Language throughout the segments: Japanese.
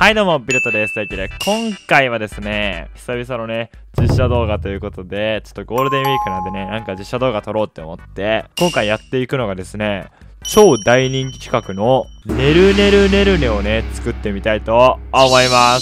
はいどうも、ビルトです。というわけで、今回はですね、久々のね、実写動画ということで、ちょっとゴールデンウィークなんでね、なんか実写動画撮ろうって思って、今回やっていくのがですね、超大人気企画の、ねるねるねるねをね、作ってみたいと思います。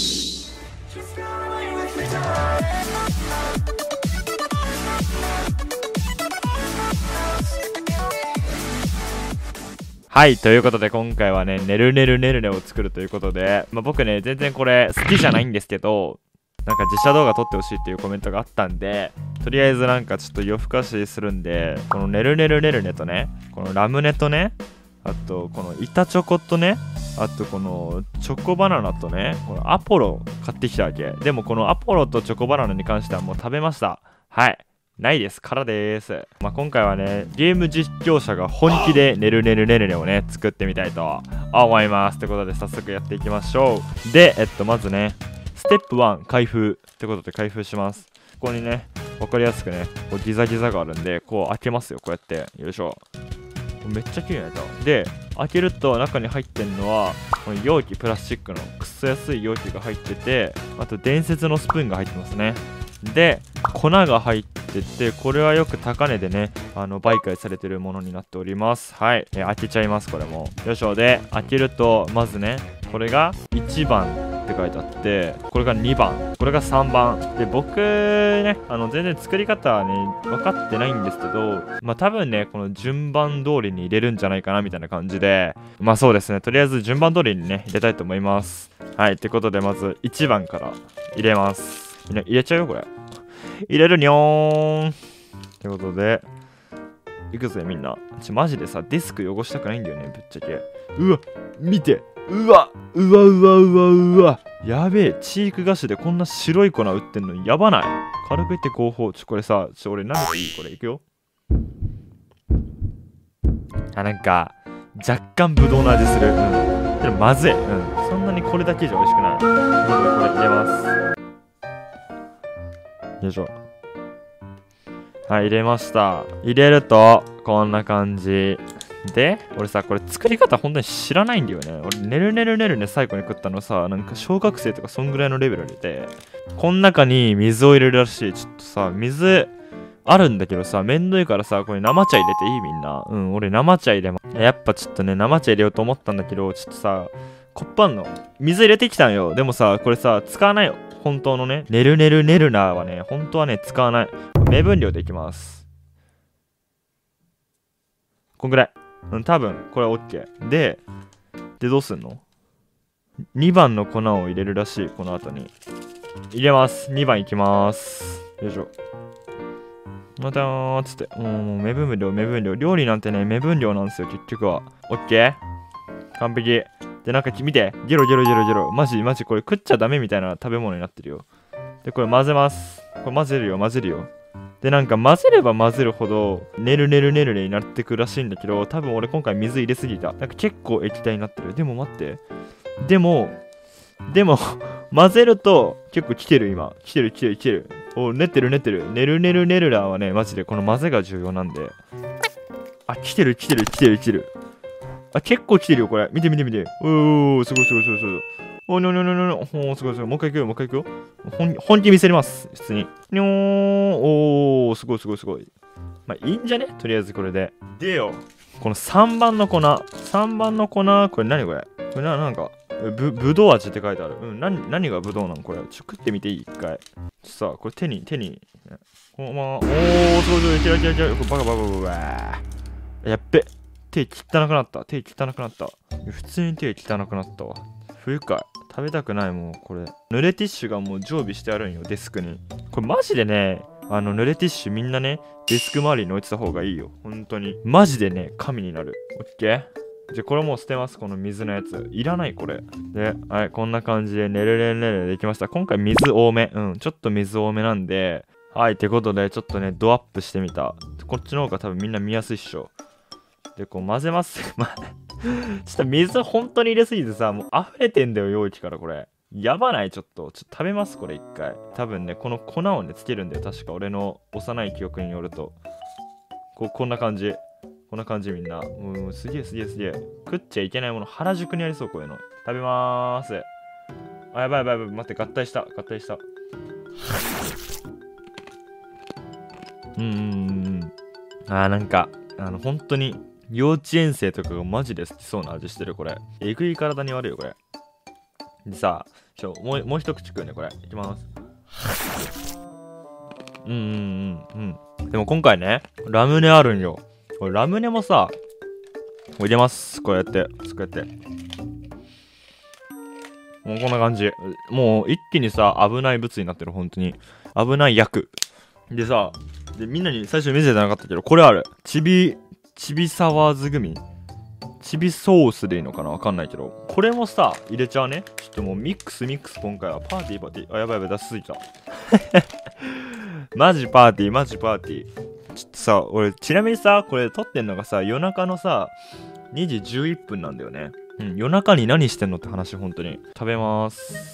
はい、ということで今回はね、ねるねるねるねを作るということで、僕ね、全然これ好きじゃないんですけど、なんか実写動画撮ってほしいっていうコメントがあったんで、とりあえずなんかちょっと夜更かしするんで、このねるねるねるねとね、このラムネとね、あとこの板チョコとね、あとこのチョコバナナとね、このアポロ買ってきたわけ。でもこのアポロとチョコバナナに関してはもう食べました。はい。ないですからです。今回はね、ゲーム実況者が本気でねるねるねるねをね、作ってみたいと思います。ということで早速やっていきましょう。で、まずね、ステップ1、開封。ってことで開封します。ここにね、わかりやすくね、こうギザギザがあるんで、こう開けますよ、こうやって。よいしょ。めっちゃ綺麗なやつ。で、開けると中に入ってんのは、この容器、プラスチックのくっそ安い容器が入ってて、あと伝説のスプーンが入ってますね。で、粉が入ってて、これはよく高値でね、売買されてるものになっております。はい。開けちゃいます、これも。よいしょ。で、開けると、まずね、これが1番って書いてあって、これが2番、これが3番。で、僕ね、全然作り方はね、分かってないんですけど、多分ね、この順番通りに入れるんじゃないかな、みたいな感じで、そうですね、とりあえず順番通りにね、入れたいと思います。はい。ってことで、まず1番から入れます。入れちゃうよ、これ。入れるにょーん。ってことで、いくぜ、みんな。マジでさ、デスク汚したくないんだよね、ぶっちゃけ。うわ、見て。うわ。やべえ、チーク菓子でこんな白い粉売ってんのやばない。軽くいって合法。これさ、俺舐めていい？これいくよ。なんか、若干ブドウの味する。でもまずい。そんなにこれだけじゃ美味しくない。これ入れます。よいしょ。はい、入れました。入れると、こんな感じ。で、俺さ、これ作り方本当に知らないんだよね。俺、ねるねるねるね最後に食ったのさ、なんか小学生とかそんぐらいのレベルで、こん中に水を入れるらしい。ちょっとさ、水あるんだけどさ、めんどいからさ、これ生茶入れていいみんな。俺生茶入れま。やっぱちょっとね、生茶入れようと思ったんだけど、ちょっとさ、コップあんの。水入れてきたんよ。でもさ、これさ、使わないよ。本当のね、ねるねるねるなはね、本当はね、使わない。目分量でいきます。こんぐらい。多分、これは OK。で、どうすんの ?2 番の粉を入れるらしい、この後に。入れます。2番いきます。よいしょ。またーつって。もう目分量、目分量。料理なんてね、目分量なんですよ、結局は。OK？ 完璧。で、なんか見て。ゲロゲロゲロゲロ。マジ、これ食っちゃダメみたいな食べ物になってるよ。で、これ混ぜます。これ混ぜるよ。で、なんか混ぜれば混ぜるほど、ねるねるねるねになってくらしいんだけど、多分俺今回水入れすぎた。なんか結構液体になってる。でも待って。でも、混ぜると結構来てる今。来てる。練ってる。ねるねるねるらはね、マジでこの混ぜが重要なんで。あ、来てる。あ、結構来てるよ、これ。見て。おー、すごい。おー、すごい。もう一回行くよ。本気見せれます。普通に。にょー、おー、すごい。いいんじゃね？とりあえずこれで。でよ。この3番の粉。これ何これ？これなんか、ぶどう味って書いてある。何がぶどうなのこれ。食ってみていい？一回。さあ、これ手に。おー、すごい。いける。バカ。やっべ。手汚くなった。普通に手汚くなったわ。不愉快。食べたくない。もうこれ濡れティッシュがもう常備してあるんよ、デスクに。これマジでね、濡れティッシュみんなね、デスク周りに置いてた方がいいよ。本当にマジでね、神になる。オッケー。じゃあこれもう捨てます。この水のやついらない。これで、はい、こんな感じでねるねるできました。今回水多め。ちょっと水多めなんで、はい、ってことでちょっとねドアップしてみた。こっちの方が多分みんな見やすいっしょ。で、こう混ぜます。ちょっと水本当に入れすぎてさ、もう溢れてんだよ、容器からこれ。やばない？ちょっと食べます、これ一回。多分ね、この粉をね、つけるんだよ。確か俺の幼い記憶によると。こんな感じみんな。すげえ。食っちゃいけないもの、原宿にありそう、こういうの。食べまーす。 あ、やばいやばいやばい、待って、合体した。なんか、本当に、幼稚園生とかがマジで好きそうな味してる、これ。えぐい体に悪いよ、これ。でさ、もう一口食うね、これ。いきます。でも今回ね、ラムネあるんよ。これラムネもさ、入れます。こうやって。もうこんな感じ。もう一気にさ、危ない物になってる、本当に。危ない役。でさ、みんなに最初見せてなかったけど、これある。チビサワーズグミ。チビソースでいいのかな、わかんないけど。これもさ、入れちゃうね。ちょっともうミックス、今回はパーティー。あ、やばい、出しすぎた。マジパーティー。ちょっとさ、俺、ちなみにさ、これ撮ってんのがさ、夜中のさ、2時11分なんだよね。夜中に何してんのって話、本当に。食べます。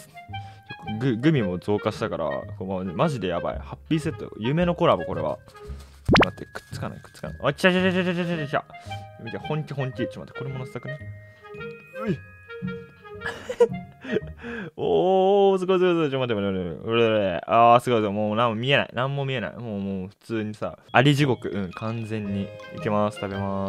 グミも増加したから、マジでやばい。ハッピーセット。夢のコラボ、これは。待って、くっつかない。あ、ちゃ。見て、本気。ちょっと待って、これも乗せたくね。おー、すごい。ちょっと待って。あー、すごい。もう何も見えない。もう普通にさ、あり地獄。完全に。いきます。食べます。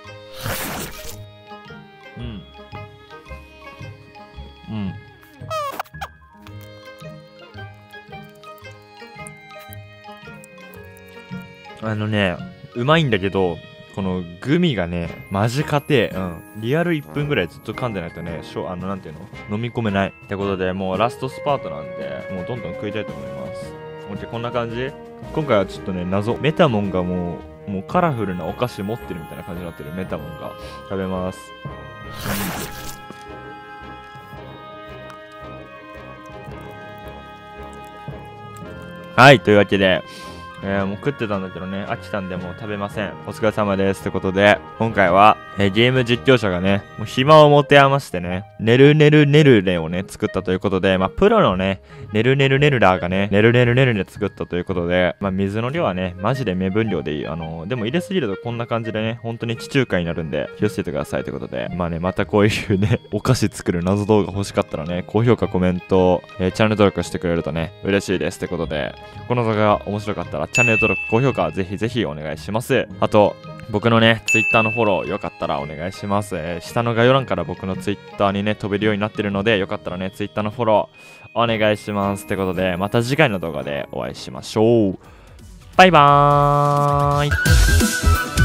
うまいんだけど、このグミがね、マジかて、リアル1分ぐらいずっと噛んでないとね、なんていうの、飲み込めない。ってことで、もうラストスパートなんで、もうどんどん食いたいと思います。こんな感じ。今回はちょっとね、謎。メタモンがもうカラフルなお菓子持ってるみたいな感じになってる。メタモンが。食べます。はい、というわけで、もう食ってたんだけどね、飽きたんでもう食べません。お疲れ様です。ということで、今回は、ゲーム実況者がね、もう暇を持て余してね、ネルレをね、作ったということで、プロのね、ネルラーがね、ネルレ作ったということで、水の量はね、マジで目分量でいい。でも入れすぎるとこんな感じでね、本当に地中海になるんで、気をつけてくださいということで、またこういうね、お菓子作る謎動画欲しかったらね、高評価、コメント、チャンネル登録してくれるとね、嬉しいですということで、この動画が面白かったら、チャンネル登録、高評価、ぜひお願いします。あと、僕のね、Twitter のフォローよかったらお願いします。下の概要欄から僕の Twitter にね、飛べるようになってるので、よかったらね、Twitter のフォローお願いします。ってことで、また次回の動画でお会いしましょう。バイバーイ。